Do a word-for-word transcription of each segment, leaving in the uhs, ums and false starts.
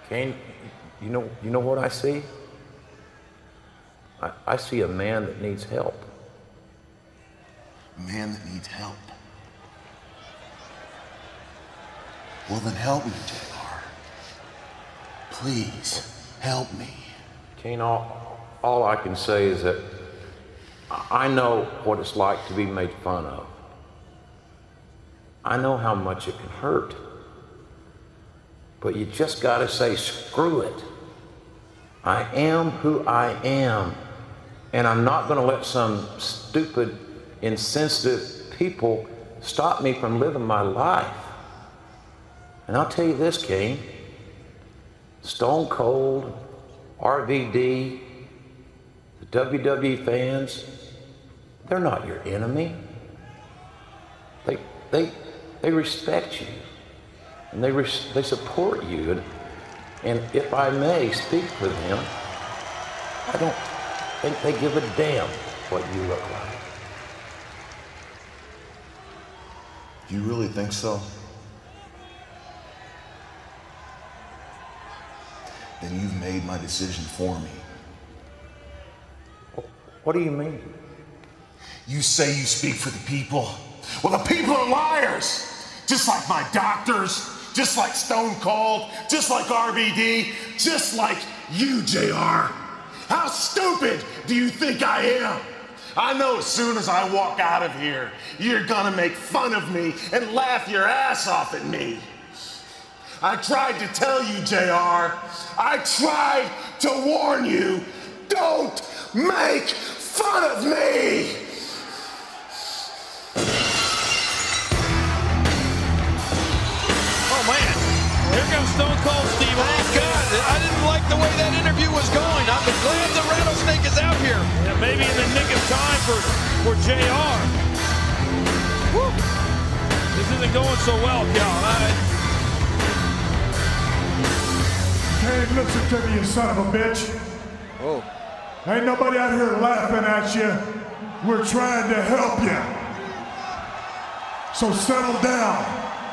Kane, you know, you know what I see? I, I see a man that needs help. A man that needs help. Well, then help me, J R. Please, help me. Kane, all, all I can say is that I know what it's like to be made fun of. I know how much it can hurt. But you just gotta say, screw it. I am who I am. And I'm not gonna let some stupid, insensitive people stop me from living my life. And I'll tell you this, Kane. Stone Cold, R V D, the W W E fans, they're not your enemy. They, they, they respect you. And they, res they support you. And, and if I may speak for them, I don't think they give a damn what you look like. You really think so? Then you've made my decision for me. What do you mean? You say you speak for the people. Well, the people are liars! Just like my doctors, just like Stone Cold, just like R V D, just like you, J R. How stupid do you think I am? I know as soon as I walk out of here, you're gonna make fun of me and laugh your ass off at me. I tried to tell you, J R. I tried to warn you. Don't make fun of me! Oh, man. Here comes Stone Cold Steve. Oh, God. I didn't like the way that interview was going. I'm glad the Rattlesnake is out here. Yeah, maybe in the nick of time for, for J R. Woo. This isn't going so well, Cal. I... Kane, listen to me, you son of a bitch. Oh. Ain't nobody out here laughing at you. We're trying to help you. So settle down.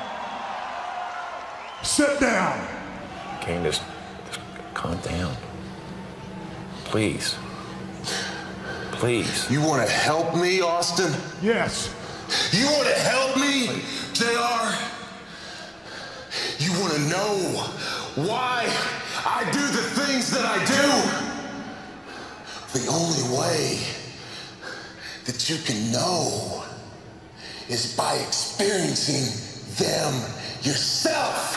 Sit down. Kane, just, just calm down. Please. Please. You want to help me, Austin? Yes. You want to help me, J R? You want to know why I do the things that I do? The only way that you can know is by experiencing them yourself.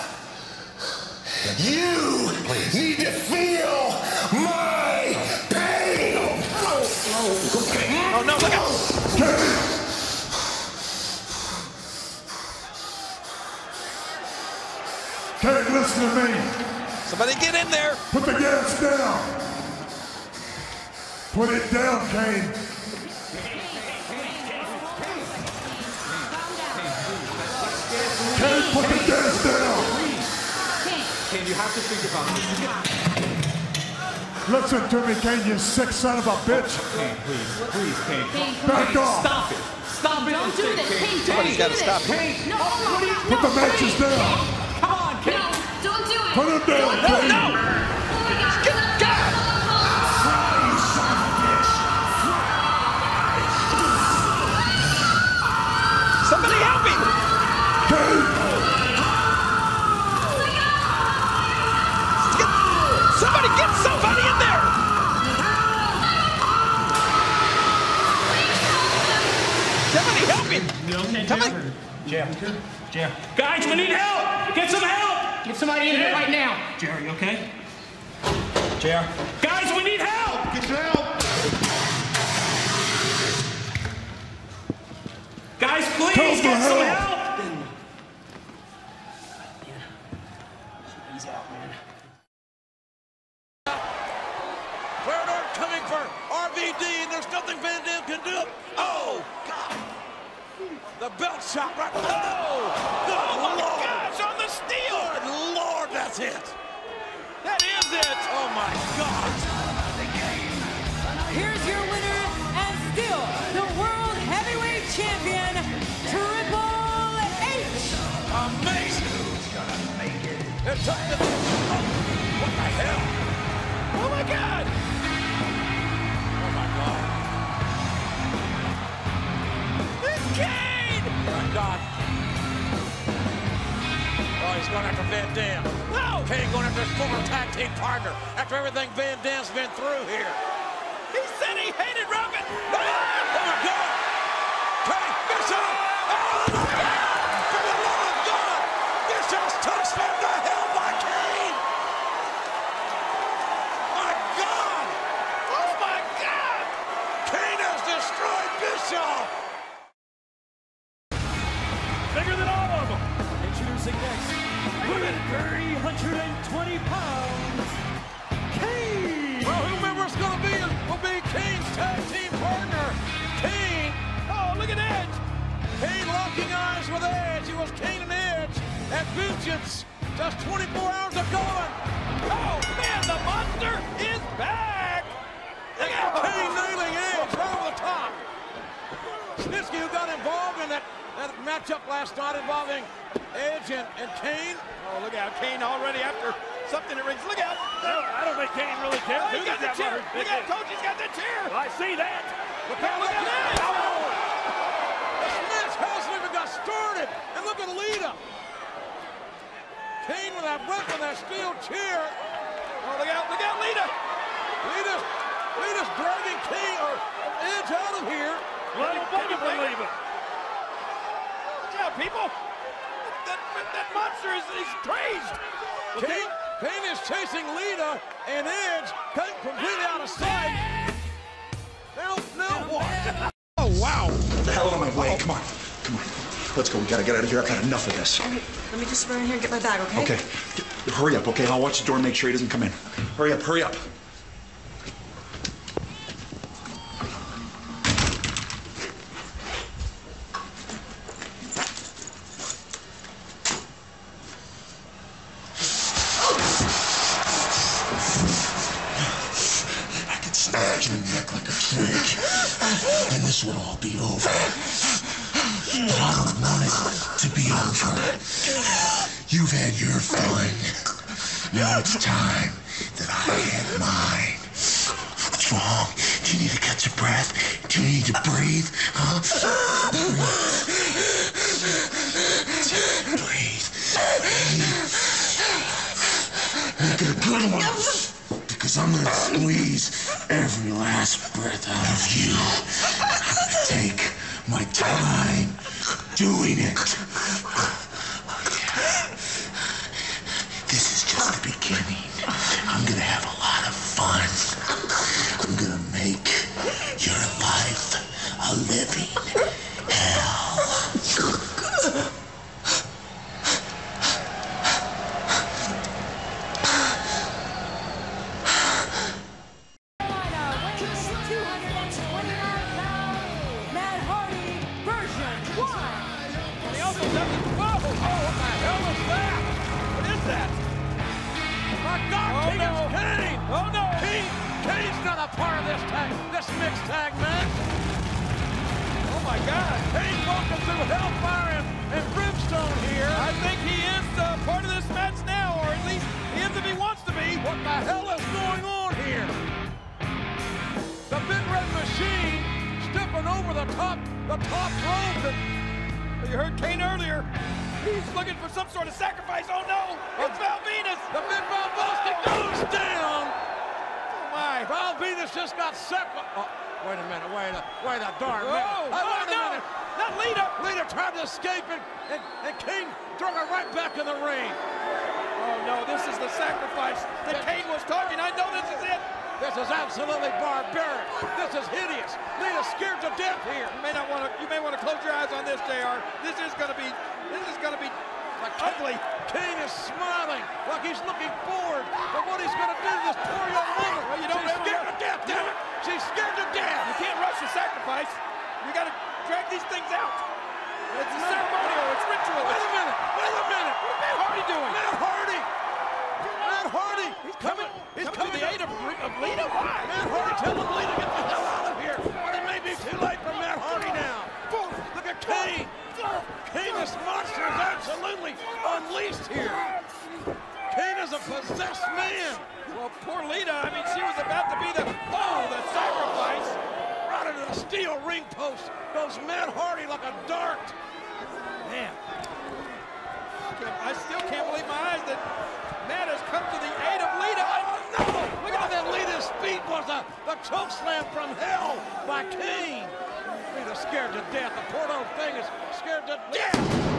You Please. Need to feel my pain. Oh, oh, okay. Oh, no, look out. Kane, listen to me. Somebody get in there. Put the gas down. Put it down, Kane. Kane, put the gas down. Kane, you have to think about this. Listen to me, Kane, you sick son of a bitch. Kane, please, please, Kane. Kane, Back Kane, off. Stop it. Stop it. Don't do this. Kane, don't Somebody's do got to this. stop him. Kane, No, no, no, Put the matches Kane. down. come on, Kane. No, don't do it. Put them down, No, Kane. no. Oh my God. Get, God. Somebody help me. Kane. Get, somebody get somebody in there. Somebody help me. You okay, Somebody. Jam. Jam. Guys, we need help! Get some help! Get somebody in here right now. Jerry, you okay? J R. Guys, we need help! Get your help. Guys, please, Come get for some help. help! He's out, man. Clear door coming for R V D, and there's nothing Van Dam can do. Oh, God. The belt shot right. Oh, good Oh my Lord. gosh, on the steel! Good Lord, that's it. That is it. Oh, my God. Here's your winner and still the World Heavyweight Champion, Triple H. Amazing. It took the... hell? Oh my God! Oh my God! It's Kane! Oh my God! Oh, he's going after Van Dam. No! Kane going after his former tag team partner after everything Van Dam's been through here. He said he hated Roman. Oh my God! Kane, Bishop! Oh my God! For the love of God! Bishop's touched him to hell by Kane! My God! Oh my God! Kane has destroyed Bishop! Bigger than all of them. Introducing next, weighing three hundred twenty pounds, Kane! Well, whoever it's going to be will be Kane's tag team partner. Kane. Oh, look at Edge. Kane locking eyes with Edge. It was Kane and Edge at Vengeance just twenty-four hours ago. Oh, man, the monster is back. Look at Kane nailing Edge right over the top. Snitsky, who got involved in that, that matchup last night involving Edge and, and Kane. Oh, look out. Kane already after something that rings. Look out. No, I don't think Kane really cares. Oh, he's got the chair. Look out, Coach. He's got the chair. I see that. Look out, look at that. Oh. The Smiths hasn't even got started. And look at Lita. Kane with that weapon, that steel chair. Oh, look out, look out, Lita. Lita's, Lita's dragging Kane or Edge out of here. Let him believe it. Watch out, people. That, that monster is he's crazed. Kane, Kane is chasing Lita and Edge. Kane completely out of sight. Now, now what? Oh, wow. Get the hell out of my way. Come on. Come on. Let's go. We gotta get out of here. I've had enough of this. Let me just run in here and get my bag, okay? Okay. Get, hurry up, okay? I'll watch the door and make sure he doesn't come in. Hurry up, hurry up. Snatch your neck like a snake, and this would all be over. But I don't want it to be over. You've had your fun. Now it's time that I had mine. What's wrong? Do you need to catch a breath? Do you need to breathe? Huh? Breathe. Breathe. Make it a good one. Because I'm gonna squeeze every last breath out of you. I'm gonna take my time doing it. This is just the beginning. I'm gonna have a lot of fun. I'm gonna make your life a living hell. Oh no! Kane, Kane's not a part of this tag, this mixed tag match. Oh my God! Kane walking through hellfire and, and brimstone here. I think he is uh, part of this match now, or at least he is if he wants to be. What the hell is going on here? The Big Red Machine stepping over the top, the top rope. And you heard Kane earlier. He's looking for some sort of sacrifice. Oh no! It's Val Venus! The Big Val Busted goes down! Oh my! Val Venus just got sacrificed. Oh, wait a minute, wait a, wait a darn minute. Oh, oh, wait a no. minute! Not Lita! Lita tried to escape and, and, and Kane threw her right back in the ring. Oh no, this is the sacrifice that Kane was talking. I know this is it. This is absolutely barbaric. This is hideous. Lita's scared to death here. You may not want to. You may want to close your eyes on this, J R. This is going to be. This is going to be like ugly. Kane is smiling like he's looking forward to what he's going to do to this poor young woman. Well, you don't She's scared to death, damn it. She's scared to death. You can't rush the sacrifice. You got to drag these things out. It's a ceremonial. It's ritual. Wait a minute. Wait a minute. What's Matt Hardy doing? Matt Hardy. Matt Hardy. He's coming. He's coming, coming to the aid of, of Lita. Why? Matt Hardy telling Lita to get the hell out of here. But it may be too late for Matt Hardy now. Look at Kane. Kane, this monster is absolutely unleashed here. Kane is a possessed man. Oh, poor Lita. I mean, she was about to be the, oh, the sacrifice. Right into the steel ring post goes Matt Hardy like a dart. Man, I still can't believe my eyes that Matt has come to the aid of Lita. Oh, no! Look at that. Lita's feet was a, the choke slam from hell by Kane. Lita's scared to death. The poor old thing is scared to death.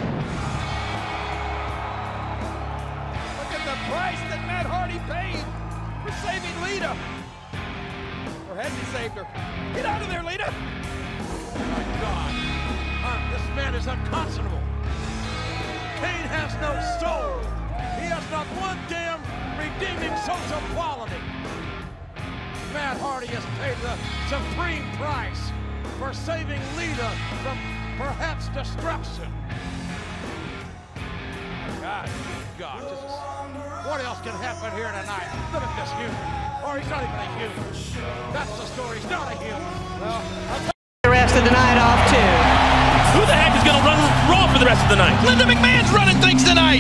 Look at the price that Matt Hardy paid for saving Lita. Or has he saved her? Get out of there, Lita! Oh my God. Uh, this man is unconscionable. Kane has no soul. He has not one damn redeeming social quality. Matt Hardy has paid the supreme price for saving Lita from perhaps destruction. God, God, this is, what else can happen here tonight? Look at this human. Or he's not even a human. That's the story. He's not a human. Well, I'll tell the rest of the night off too. Who the heck is going to run Raw for the rest of the night? Linda McMahon's running things tonight.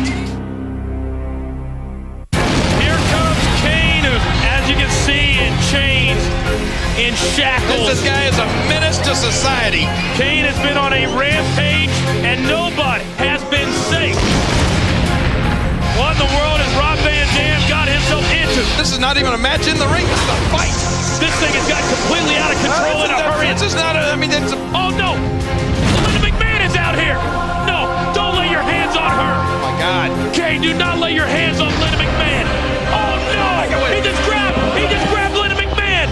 Here comes Kane, who, as you can see, in chains, in shackles. This guy is a menace to society. Kane has been on a rampage, and nobody has been safe. What in the world has Rob Van Dam got himself into? This is not even a match in the ring. This is a fight. This thing has got completely out of control in a hurry. This is not a, I mean, it's a... Oh, no. Linda McMahon is out here. No, don't lay your hands on her. Oh, my God. Kane, do not lay your hands on Linda McMahon. Oh, no. He just grabbed, he just grabbed Linda McMahon.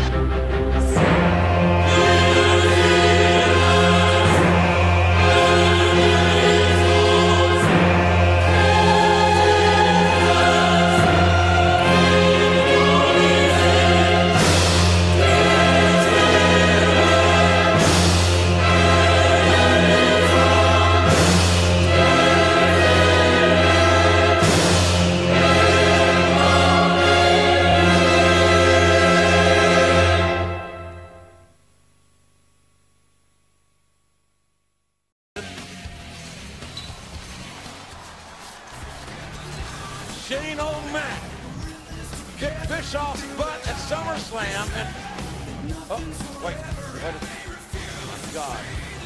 Shane O'Mac kicked Bischoff's butt at SummerSlam and oh wait, wait a oh my God.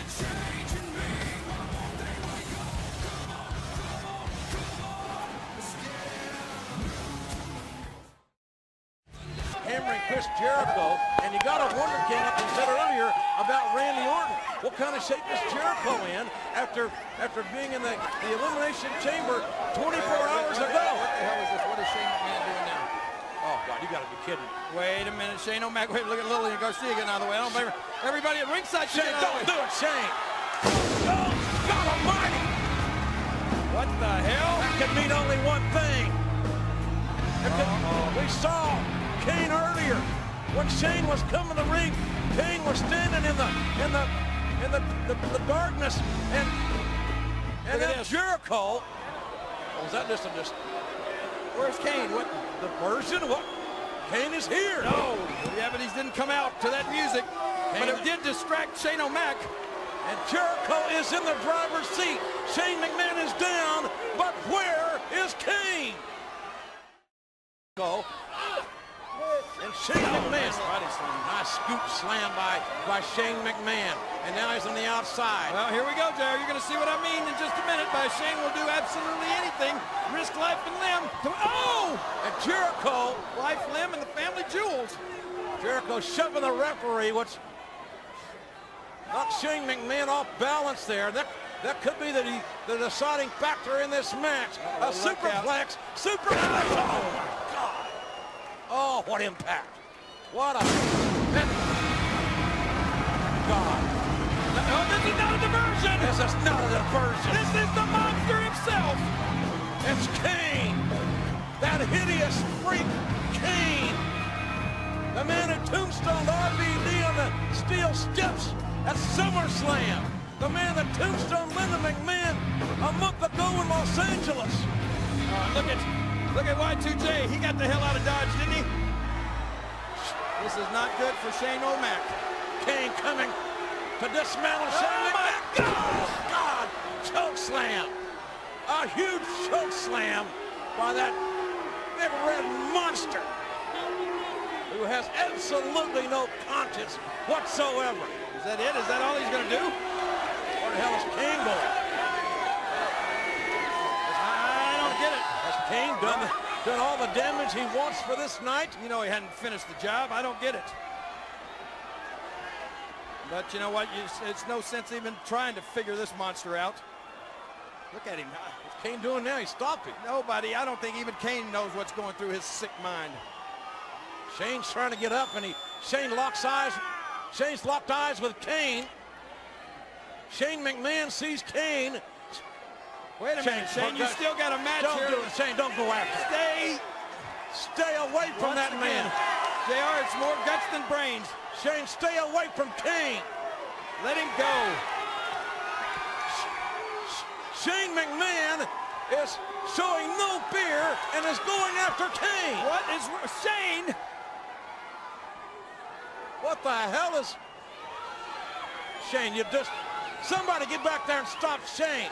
Hammering Chris Jericho, and you gotta wonder, King, like you said earlier about Randy Orton. What kind of shape is Jericho in after after being in the, the Elimination Chamber twenty-four hours ago? What the hell is this? What is Shane McMahon doing now? Oh, God, you gotta be kidding. Wait a minute, Shane O'Mac. Wait, look at Lillian Garcia getting out of the way. I don't blame her. Everybody at ringside, Shane, don't do it, Shane. Oh, God almighty. What the hell? That could mean only one thing. It could, we saw Kane earlier. When Shane was coming to the ring, Kane was standing in the in the in the, the, the darkness, and and then Jericho. Oh, was that just a just? Where's Kane? What? The version? What? Kane is here. No, the evidence didn't come out to that music, Kane, but it did distract Shane O'Mac. And Jericho is in the driver's seat. Shane McMahon is down, but where is Kane? Go. And Shane McMahon. Nice scoop slam by, by Shane McMahon. And now he's on the outside. Well, here we go, Jerry. You're going to see what I mean in just a minute. By Shane will do absolutely anything. Risk life and limb. To, oh! And Jericho. Life, limb, and the family jewels. Jericho shoving the referee, which knocked Shane McMahon off balance there. That that could be the, the deciding factor in this match. Oh, a superplex. Superplex. Oh, my God. Oh, what impact. What a... That, God. No, this is not a diversion. This is not a diversion. This is the monster himself. It's Kane. That hideous freak, Kane. The man who tombstoned R V D on the steel steps at SummerSlam. The man that tombstoned Linda McMahon a month ago in Los Angeles. Uh, look at look at Y two J. He got the hell out of Dodge, didn't he? This is not good for Shane O'Mac. Kane coming to dismantle Shane Oh, McMahon. my God. Oh, God. Choke slam. A huge choke slam by that big red monster. who has absolutely no conscience whatsoever. Is that it? Is that all he's going to do? Where the hell is Kane going? I don't get it. Has Kane done, done all the damage he wants for this night? You know he hadn't finished the job. I don't get it. But you know what? You, it's no sense even trying to figure this monster out. Look at him. What's Kane doing now? He's stopping. Nobody. I don't think even Kane knows what's going through his sick mind. Shane's trying to get up, and he Shane locks eyes. Shane's locked eyes with Kane. Shane McMahon sees Kane. Wait a minute, Shane. You still got a match don't here. Don't do it, Shane. Don't go after him. Stay. Stay away from Once that again, man. J R, it's more guts than brains. Shane, stay away from Kane. Let him go. Shane McMahon is showing no fear and is going after Kane. What is Shane? What the hell is Shane? You just somebody get back there and stop Shane.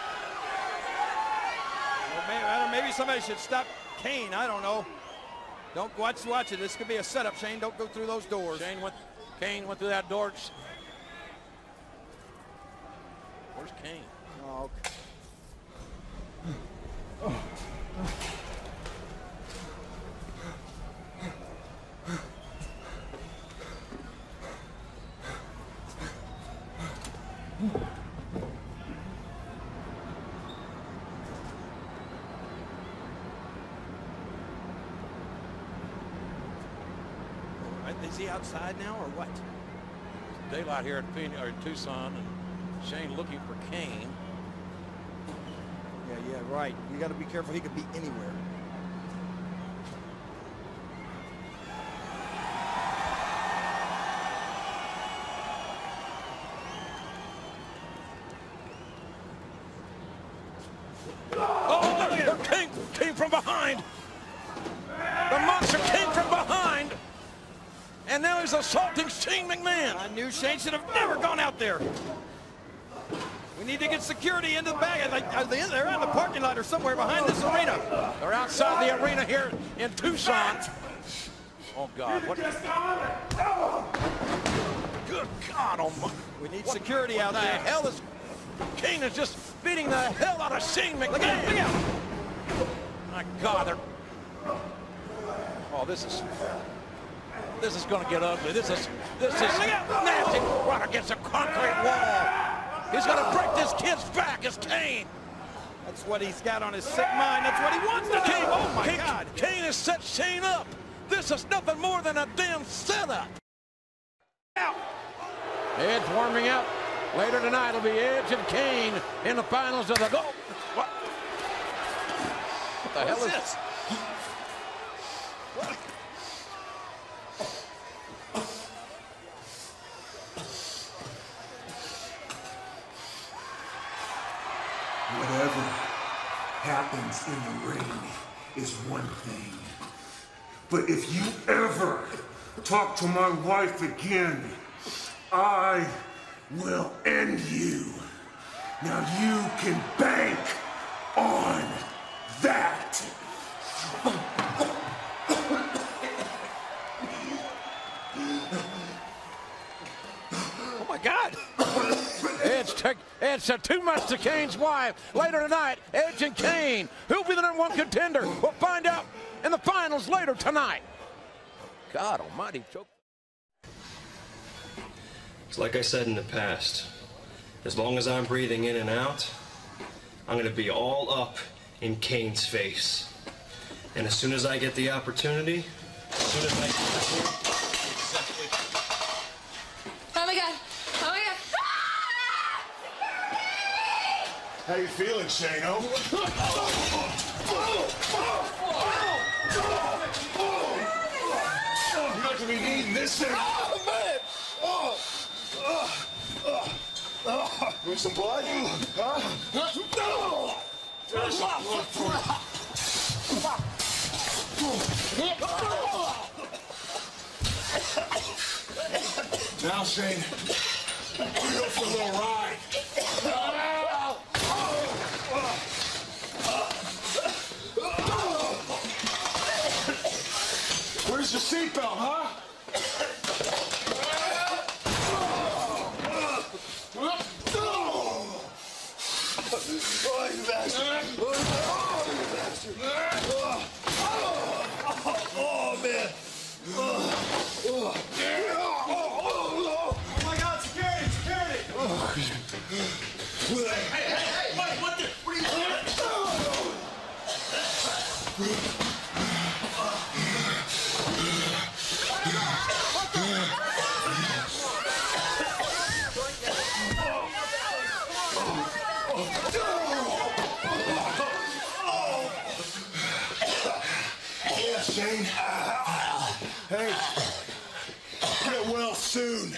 Well, maybe, I don't, maybe somebody should stop Kane. I don't know. Don't watch, watch it. This could be a setup, Shane. Don't go through those doors. Shane went. Kane went through that door. Where's Kane? Oh, okay. Is he outside now or what? There's daylight here in Phoenix, or in Tucson, and Shane looking for Kane. Yeah, yeah, right. You got to be careful. He could be anywhere. Oh, there, Kane came from behind. The monster came from behind. And now he's assaulting Shane McMahon. I knew Shane should have never gone out there. We need to get security into the bag. They're in the parking lot or somewhere behind this arena. They're outside the arena here in Tucson. Oh, God. What? Good God almighty. We need security out what there. The hell is... Kane is just beating the hell out of Shane McMahon. Look out, look out. My God, they're... Oh, this is... This is going to get ugly. This is this is nasty. Right against a concrete wall. He's going to break this kid's back as Kane. That's what he's got on his sick mind. That's what he wants to do. Kane, Oh, my Kane, God. Kane has set Shane up. This is nothing more than a damn setup. Out. Edge warming up. Later tonight it'll be Edge and Kane in the finals of the Go. What? What the hell is this? What? Whatever happens in the ring is one thing. But if you ever talk to my wife again, I will end you. Now you can bank on that. Oh my God. Edge, took, Edge said too much to Kane's wife. Later tonight, Edge and Kane. Who'll be the number one contender? We'll find out in the finals later tonight. God almighty. It's like I said in the past. As long as I'm breathing in and out, I'm going to be all up in Kane's face. And as soon as I get the opportunity, as soon as I get here, exactly. Oh my God. Oh my God. How you feeling, Shane-O? You're not gonna be needing this thing. Oh, man! Oh! Oh! Oh! Oh! Need some blood? Huh? There's some blood for you. Now, Shane, we're going for a little ride. Where's your seatbelt, huh? Oh, you bastard! Oh, you bastard! Oh, man! Oh, oh. Oh my God! Security! Security! Oh. Hey, hey, hey! Mike, what the? What are you doing? Yeah, Shane. Hey, get well soon.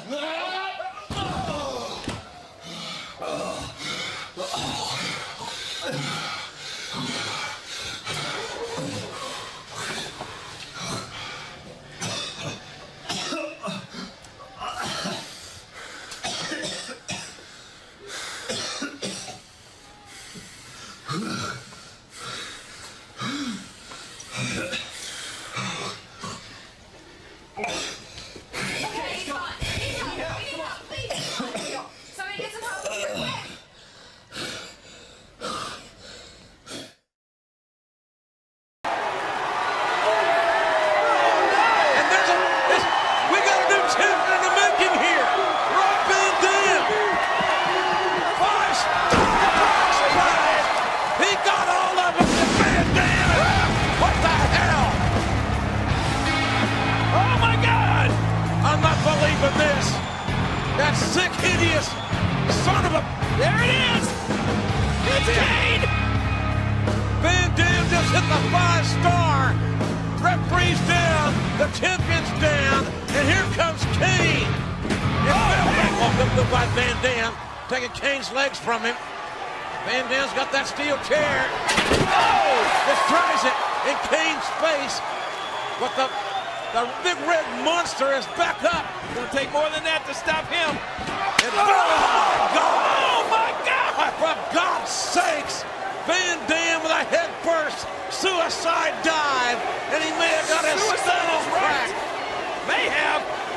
That sick, hideous son of a... There it is! It's Kane! Van Dam just hit the five-star. Referee's down. The champion's down. And here comes Kane. And oh, welcome to by Van Dam. Taking Kane's legs from him. Van Dam's got that steel chair. Oh! Just tries it in Kane's face. But the... The big red monster is back up. Gonna take more than that to stop him. And oh, my God! Oh my God! For God's sakes! Van Dam with a head first suicide dive, and he may have got his skull cracked. May have.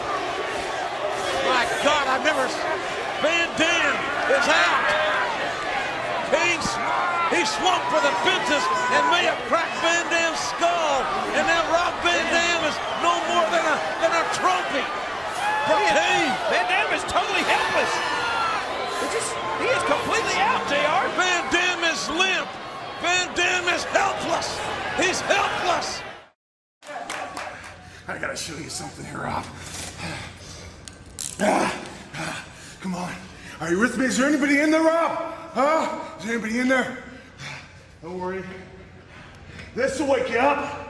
My God, I've never. Van Dam is out. Kane's he swung for the fences and may have cracked Van Dam's skull, and now Rob Van Dam is no more than a than a trophy for Kane. Van Dam is totally helpless. It's just, he is completely out, J R. Van Dam is limp. Van Dam is helpless. He's helpless. I gotta show you something here, Rob. Ah, ah, come on. Are you with me? Is there anybody in there, Rob? Huh? Is there anybody in there? Don't worry. This will wake you up.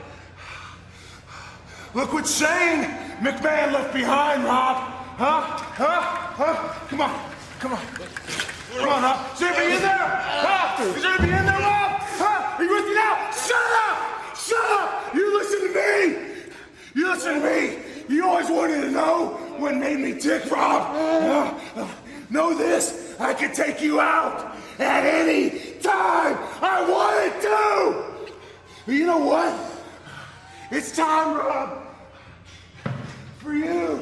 Look what Shane McMahon left behind, Rob. Huh? Huh? Huh? Come on. Come on. Come on, Rob. Is there anybody in there? Huh? Is there anybody in there, Rob? Huh? Are you with me now? Shut up! Shut up! You listen to me! You listen to me! You always wanted to know what made me tick, Rob. Uh, know this, I can take you out at any time I wanted to! But you know what? It's time, Rob, for you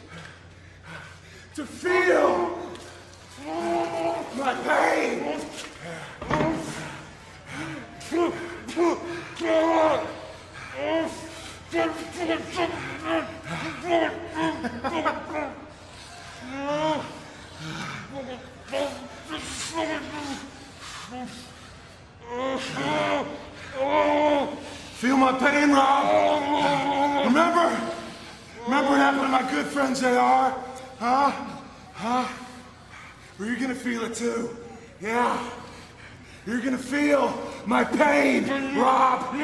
to feel my pain. Feel my pain, Rob? Remember? Remember what happened to my good friends they are? Huh? Huh? Well, you're gonna feel it too. Yeah. You're gonna feel my pain, Rob.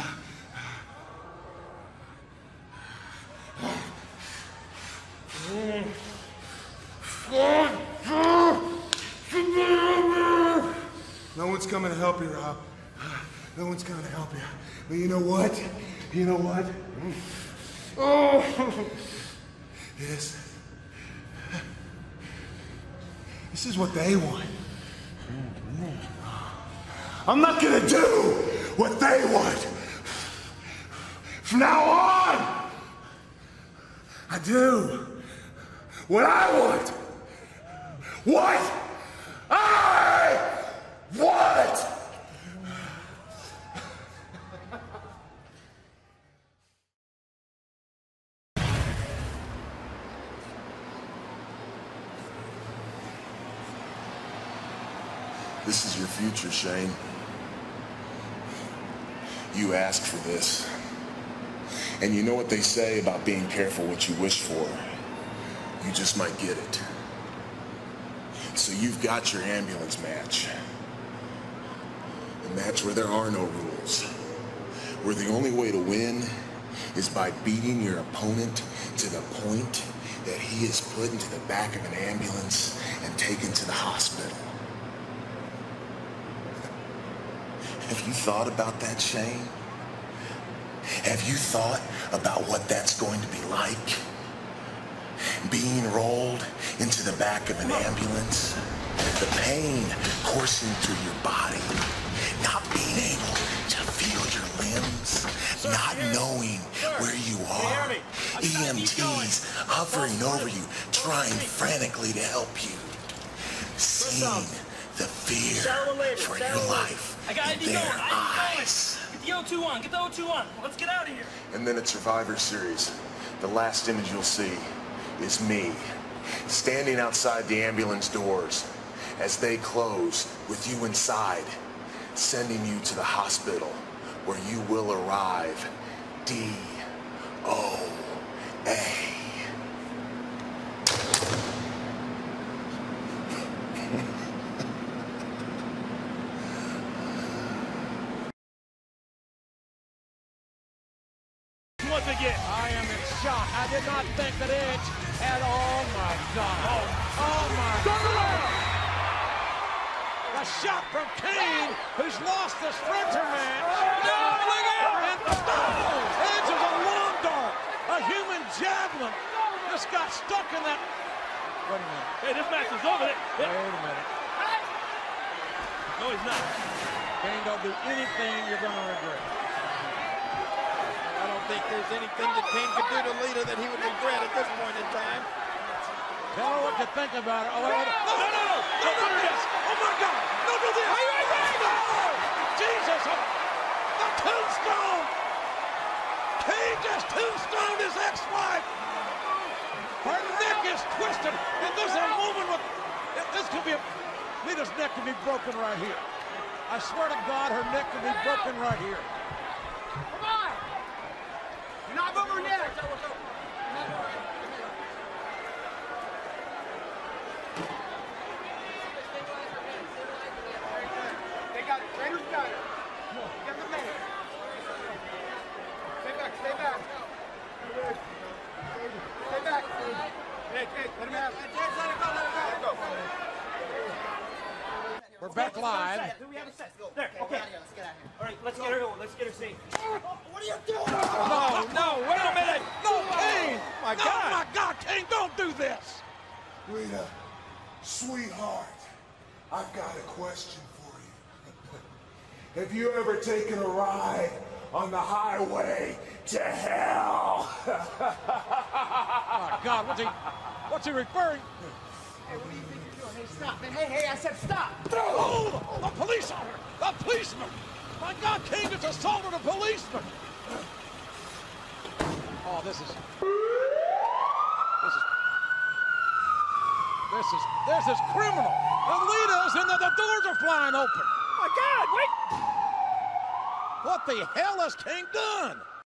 No one's coming to help you, Rob. No one's coming to help you. But you know what? You know what? Oh, this. This is what they want. I'm not gonna do what they want. From now on, I do what I want. What I want. This is your future, Shane. You asked for this. And you know what they say about being careful what you wish for. You just might get it. So you've got your ambulance match. A match where there are no rules. Where the only way to win is by beating your opponent to the point that he is put into the back of an ambulance and taken to the hospital. Have you thought about that, Shane? Have you thought about what that's going to be like? Being rolled into the back of an ambulance, the pain coursing through your body, not being able to feel your limbs, not knowing where you are, E M Ts hovering over you, trying frantically to help you, seeing the fear for your life in their eyes. Get the O two on, get the O two on. Let's get out of here. And then at Survivor Series, the last image you'll see is me, standing outside the ambulance doors as they close with you inside, sending you to the hospital where you will arrive D O A. Once again, I am in shock. I did not think that Edge had, oh my God. Oh, oh my God. A shot from Kane, who's lost the sprinter match. No, look out! And oh, Edge is a long dart, a human javelin. Just got stuck in that. Wait a minute. Hey, this match is over. Wait a minute. No, he's not. Kane, don't do anything you're going to regret. I don't think there's anything that Kane could do to Lita that he would regret at this point in time. Tell her what you think about it. Oh, wait, wait. No, no, no, no, don't do this. Oh my God, don't do this. Wait, wait, wait. Oh, Jesus, a, a tombstone. Kane just tombstoned his ex-wife. Her neck is twisted, and there's a woman with, this could be, a, Lita's neck could be broken right here. I swear to God, her neck could be broken right here. Come on. You're not over neck. They got it. Trainer's got it. Get the man. Stay back. Stay back. Stay back. Hey, hey, let him have it. Let it go. Let it go. We're back live. We have a set. Go. There, okay. Let's get out of here. All right, let's get her going. Let's get her safe. What are you doing? No, no, wait a minute. No, Kane. My no, God. my God, Kane, don't do this. Rita, sweetheart, I've got a question for you. Have you ever taken a ride on the highway to hell? Oh, God, what's he, what's he referring? Hey, what do you think you're doing? Hey, stop, man. Hey, hey, I said stop. Oh, a police officer, a policeman. My God, Kane just assaulted a policeman. Oh, this is, this is, this is, this is criminal. And Lita's and the, the doors are flying open. My God, wait. What the hell has Kane done?